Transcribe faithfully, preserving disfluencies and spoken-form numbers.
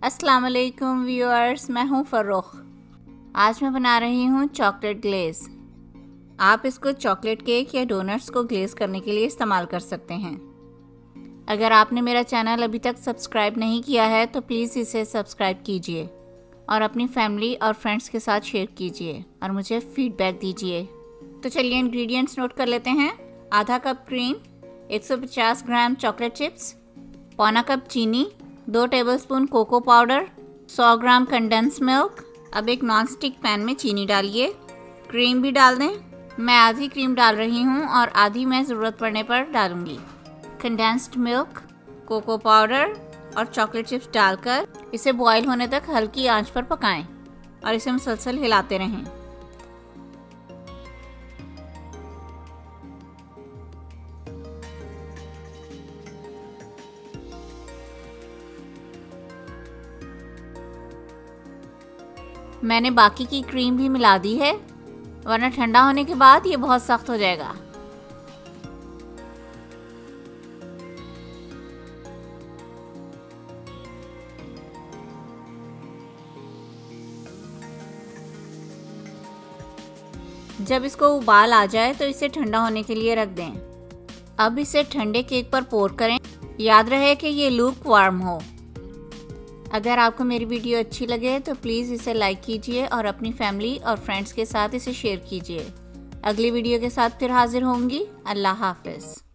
अस्सलाम वालेकुम व्यूअर्स, मैं हूं फ़र्रुख। आज मैं बना रही हूं चॉकलेट ग्लेज़। आप इसको चॉकलेट केक या डोनट्स को ग्लेज़ करने के लिए इस्तेमाल कर सकते हैं। अगर आपने मेरा चैनल अभी तक सब्सक्राइब नहीं किया है तो प्लीज़ इसे सब्सक्राइब कीजिए और अपनी फैमिली और फ्रेंड्स के साथ शेयर कीजिए और मुझे फीडबैक दीजिए। तो चलिए इंग्रेडिएंट्स नोट कर लेते हैं। आधा कप क्रीम, एक सौ पचास ग्राम चॉकलेट चिप्स, पौना कप चीनी, दो टेबलस्पून कोको पाउडर, सौ ग्राम कंडेंस मिल्क। अब एक नॉन स्टिक पैन में चीनी डालिए, क्रीम भी डाल दें। मैं आधी क्रीम डाल रही हूँ और आधी मैं ज़रूरत पड़ने पर डालूंगी। कंडेंस्ड मिल्क, कोको पाउडर और चॉकलेट चिप्स डालकर इसे बॉईल होने तक हल्की आंच पर पकाएं और इसे मुसलसल हिलाते रहें। मैंने बाकी की क्रीम भी मिला दी है, वरना ठंडा होने के बाद ये बहुत सख्त हो जाएगा। जब इसको उबाल आ जाए तो इसे ठंडा होने के लिए रख दें। अब इसे ठंडे केक पर पोर करें। याद रहे कि ये लूक वार्म हो। अगर आपको मेरी वीडियो अच्छी लगे तो प्लीज़ इसे लाइक कीजिए और अपनी फैमिली और फ्रेंड्स के साथ इसे शेयर कीजिए। अगली वीडियो के साथ फिर हाजिर होंगी। अल्लाह हाफ़िज़।